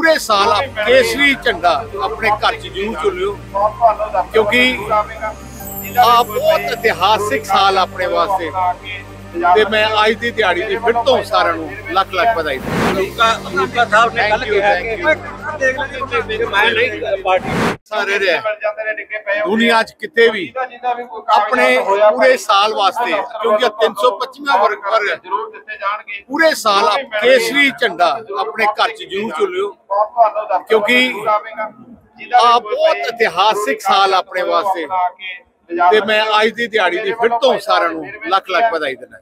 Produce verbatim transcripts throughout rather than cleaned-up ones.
पूरे साल आप केसरी झंडा अपने घर च जरूर झुलियो, क्योंकि आ बहुत इतिहासिक साल अपने वास्ते। ते मैं अज की दिहाड़ी की फिर तो सारे लख लख बधाई सारे दुनिया च किते भी अपने पूरे साल वास्ते, क्योंकि तीन सौ पच्चीवां वर्ग वर्ग पूरे साल आप केसरी झंडा अपने घर च जरूर झुलियो, क्योंकि आ बहुत इतिहासिक साल अपने वास्ते। ते मैं अज की दिहाड़ी की फिर तो सारे लख लख बधाई देना।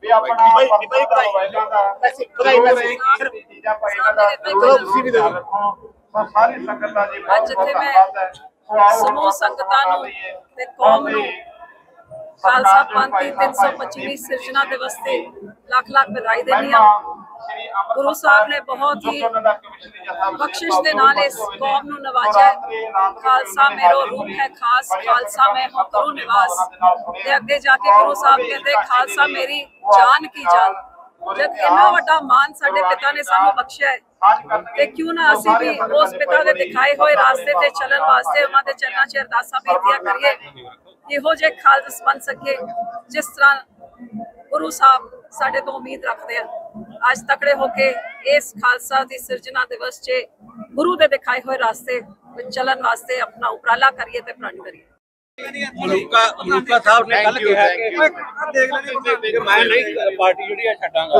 समूह संगतां नूं ते कौम नूं खालसा पंथ दी तीन सौ पच्चीवीं सिरजना दिवस ते लख लख बधाई देनी आ। गुरु साहब ने बहुत ही बख्शिश दे नाल इस कौम नूं नवाजा है। खालसा मेरो रूप है खास, खालसा मैं हूं करूं निवास। ते अगे जाके गुरु साहब कहते खालसा मेरी जान की जान। जब इन्ना वड्डा मान साडे पिता ने सानू बख्शिया है ते क्यों ना असीं भी उस पिता दे दिखाए हुए रास्ते ते चलण वास्ते उन्हां दे चरणां च अरदासां बेनतियां करिए। इहो जे खालस बन सके जिस तरह गुरु साहब साडे तो उम्मीद रखते हैं। आज तकड़े होके इस खालसा दी सिरजना दिवस च गुरु दे दिखाए हुए रास्ते चलण वास्ते अपना उपराला करिए ते प्रण करिए। मलूका मलूका साहब ने कल कहा कि मैं नहीं पार्टी जिहड़ी है छड्डांगा।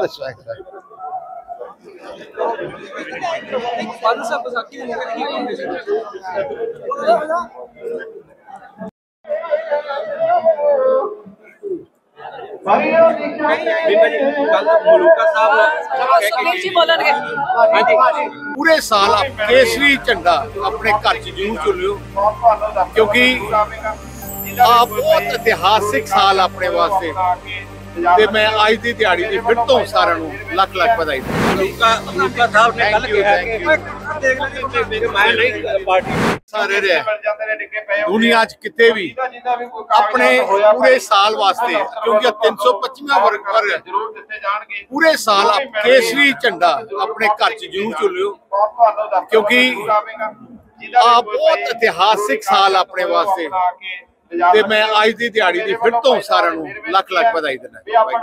फारू साहब बसाखी दे मौके की कहंदे सी? पूरे साल आप केसरी झंडा अपने घर च जरूर झुलियो, क्योंकि आ बहुत इतिहासिक साल अपने वास्ते। ते मैं अज की दिहाड़ी की फिर तो सारे लख लख बधाई मलूका मलूका साहब ने कल कहा कि मैं नहीं पार्टी सारे दुनिया च किते भी अपने पूरे साल वास्ते, क्योंकि तीन सौ पच्चीवां वर्ग वर्ग पूरे साल आप केसरी झंडा अपने घर च जरूर झुलियो, क्योंकि आ बहुत इतिहासिक साल अपने वास्ते। ते मैं अज की दिहाड़ी की फिर तो सारे लख लख बधाई देना।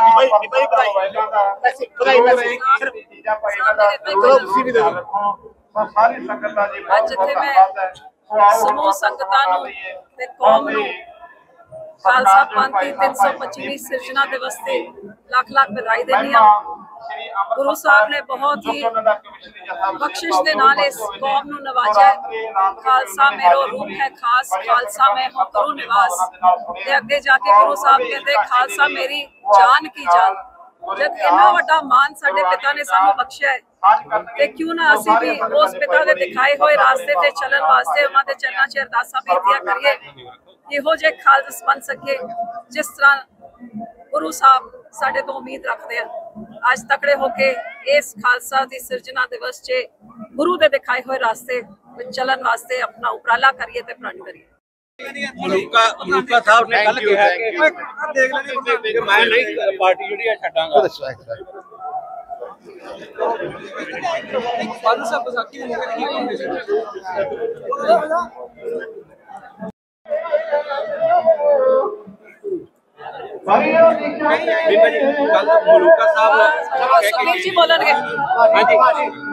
समूह संगतां नूं ते कौम नूं खालसा पंथ दी तीन सौ पच्चीवीं सिरजना दिवस ते लख लख बधाई देनी आ। गुरु साहब ने बहुत ही बख्शिश दे नाल इस कौम नूं नवाजा है। खालसा मेरो रूप है खास, खालसा मैं हूं करूं निवास। ते अगे जाके गुरु साहब कहते खालसा मेरी जान की जान। जब इन्ना वड्डा मान साडे पिता ने सानू बख्शिया है ते क्यों ना असीं भी उस पिता दे दिखाए हुए रास्ते ते चलण वास्ते उन्हां दे चरणां च अरदासां बेनतियां करिए। इहो जे खालस बन सके जिस तरह गुरु साहब साडे तो उम्मीद रखते हैं। आज तकड़े होके इस खालसा दी सिरजना दिवस च गुरु दे दिखाए हुए रास्ते चलण वास्ते अपना उपराला करिए ते प्रण करिए। मलूका मलूका साहब ने कल कहा कि मैं नहीं पार्टी जिहड़ी है छड्डांगा। फारू साहब बसाखी दे मौके की कहंदे सी? कल मलूका साहब बोलणगे।